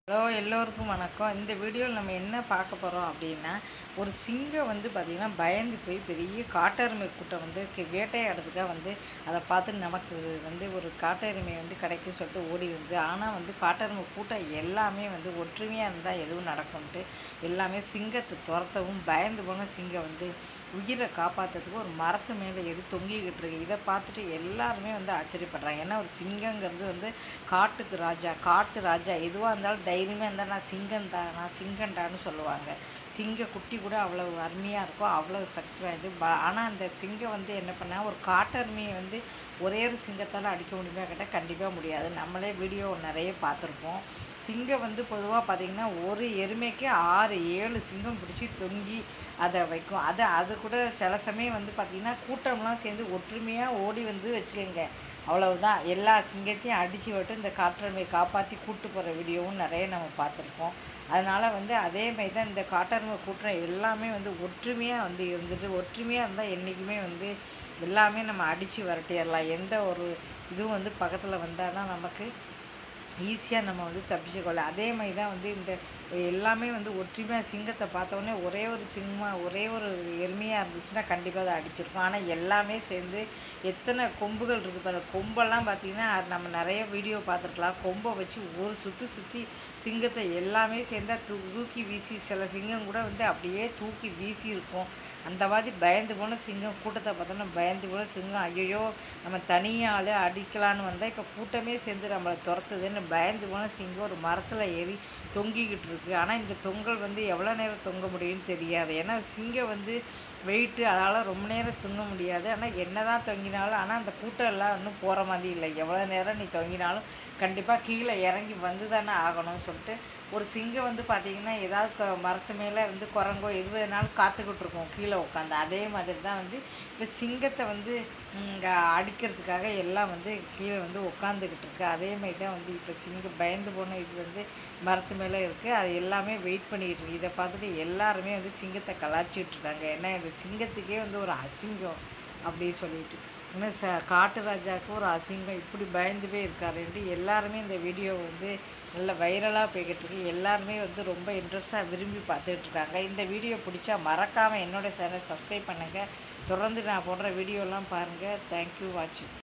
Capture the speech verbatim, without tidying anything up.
Hello எல்லோருக்கும் வணக்கம். இந்த வீடியோவில் நம்ம என்ன பார்க்க போகிறோம் அப்படின்னா, ஒரு சிங்கம் வந்து பார்த்திங்கன்னா பயந்து போய் பெரிய காட்டெருமை கூட்டம் வந்து கி- வேட்டையாடுறதுக்காக வந்து அதை பார்த்து நமக்கு வந்து ஒரு காட்டெருமை வந்து கிடைக்கும் சொல்லிட்டு ஓடி வருது. ஆனால் வந்து காட்டெருமை கூட்டம் எல்லாமே வந்து ஒற்றுமையாக இருந்தால் எதுவும் நடக்கும்ட்டு எல்லாமே சிங்கத்தை துரத்தவும் பயந்து போன சிங்கம் வந்து உயிரை காப்பாற்றுறதுக்கு ஒரு மரத்து மேலே ஏறி தொங்கிக்கிட்டு இருக்கு. இதை பார்த்துட்டு எல்லாருமே வந்து ஆச்சரியப்படுறாங்க. ஏன்னா ஒரு சிங்கங்கிறது வந்து காட்டுக்கு ராஜா, காட்டு ராஜா எதுவாக இருந்தாலும் தைரியமாக இருந்தால் நான் சிங்கம்டா நான் சிங்கம்டான்னு சொல்லுவாங்க. சிங்க குட்டி கூட அவ்வளோ அருமையாக இருக்கும், அவ்வளோ சக்தி வாய்ந்தது. ப ஆனால் அந்த சிங்கம் வந்து என்ன பண்ணால் ஒரு காட்டெருமையை வந்து ஒரே ஒரு சிங்கத்தால் அடிக்க முடியுமா கேட்டால் கண்டிப்பாக முடியாது. நம்மளே வீடியோ நிறைய பார்த்துருப்போம். சிங்கம் வந்து பொதுவாக பார்த்திங்கன்னா ஒரு எருமைக்கு ஆறு ஏழு சிங்கம் பிடிச்சி தொங்கி அதை வைக்கும். அதை அது கூட சில சமயம் வந்து பார்த்திங்கன்னா கூட்டம்லாம் சேர்ந்து ஒற்றுமையாக ஓடி வந்து வச்சுக்கோங்க, அவ்வளவுதான் எல்லா சிங்கத்தையும் அடித்து விட்டு இந்த காட்டெருமையை காப்பாற்றி கூட்டு போகிற வீடியோவும் நிறைய நம்ம பார்த்துருப்போம். அதனால் வந்து அதே மாதிரி தான் இந்த காட்டெருமை கூட்டம் எல்லாமே வந்து ஒற்றுமையாக வந்து இருந்துட்டு ஒற்றுமையாக இருந்தால் என்றைக்குமே வந்து எல்லாமே நம்ம அடித்து விரட்டிடலாம். எந்த ஒரு இதுவும் வந்து பக்கத்தில் வந்தால் தான் நமக்கு ஈஸியாக நம்ம வந்து தப்பிச்சுக்கொள்ளலாம். அதே மாதிரி தான் வந்து இந்த எல்லாமே வந்து ஒற்றுமையாக சிங்கத்தை பார்த்தோன்னே ஒரே ஒரு சிங்கமாக ஒரே ஒரு எருமையாக இருந்துச்சுன்னா கண்டிப்பாக அதை அடிச்சிருக்கும். ஆனால் எல்லாமே சேர்ந்து எத்தனை கொம்புகள் இருக்குது பாருங்க. கொம்பெல்லாம் பார்த்திங்கன்னா நம்ம நிறைய வீடியோ பார்த்துருக்கலாம். கொம்பை வச்சு ஒரு சுற்றி சுற்றி சிங்கத்தை எல்லாமே சேர்ந்தா தூ தூக்கி வீசி சில சிங்கம் கூட வந்து அப்படியே தூக்கி வீசி இருக்கும். அந்த மாதிரி பயந்து போன சிங்கம் கூட்டத்தை பார்த்தோன்னா பயந்து போன சிங்கம் ஐயோ நம்ம தனியால் அடிக்கலான்னு வந்தால் இப்போ கூட்டமே சேர்ந்து நம்மளை துரத்துதுன்னு பயந்து போன சிங்கம் ஒரு மரத்தில் ஏறி தொங்கிக்கிட்டு இருக்கு. ஆனால் இந்த தொங்கல் வந்து எவ்வளோ நேரம் தொங்க முடியும்னு தெரியாது. ஏன்னா சிங்கம் வந்து வெயிட்டு, அதால் ரொம்ப நேரம் தொங்க முடியாது. ஆனால் என்ன தான் தொங்கினாலும் ஆனால் அந்த கூட்டம் எல்லாம் இன்னும் போகிற மாதிரி இல்லை. எவ்வளோ நேரம் நீ தொங்கினாலும் கண்டிப்பாக கீழே இறங்கி வந்து தானே ஆகணும்னு சொல்லிட்டு ஒரு சிங்கம் வந்து பார்த்திங்கன்னா ஏதாவது க மரத்து மேலே வந்து குரங்கோ எது வேணாலும் காத்துக்கிட்டு இருக்கோம் கீழே உட்காந்து. அதே மாதிரி தான் வந்து இப்போ சிங்கத்தை வந்து இங்கே அடிக்கிறதுக்காக எல்லாம் வந்து கீழே வந்து உட்காந்துக்கிட்டு இருக்கு. அதே மாதிரி தான் வந்து இப்போ சிங்கம் பயந்து போன இது வந்து மரத்து மேலே இருக்குது. அது எல்லாமே வெயிட் பண்ணிக்கிட்டு இருக்கு. இதை பார்த்துட்டு எல்லாருமே வந்து சிங்கத்தை கலாச்சிக்கிட்டு இருக்காங்க. ஏன்னா இந்த சிங்கத்துக்கே வந்து ஒரு அசிங்கம் அப்படி சொல்லிட்டு இன்னும் ச காட்டு ராஜாவுக்கு ஒரு அசிங்கம் இப்படி பயந்து போய் இருக்காருன்ட்டு எல்லாருமே இந்த வீடியோ வந்து நல்ல வைரலாக போய்கிட்டு இருக்கு. எல்லாருமே வந்து ரொம்ப இன்ட்ரெஸ்ட்டாக விரும்பி பார்த்துக்கிட்டு இருக்காங்க. இந்த வீடியோ பிடிச்சா மறக்காமல் என்னோடய சேனல் சப்ஸ்கிரைப் பண்ணுங்கள். தொடர்ந்து நான் போடுற வீடியோலாம் பாருங்கள். தேங்க்யூ வாட்சிங்.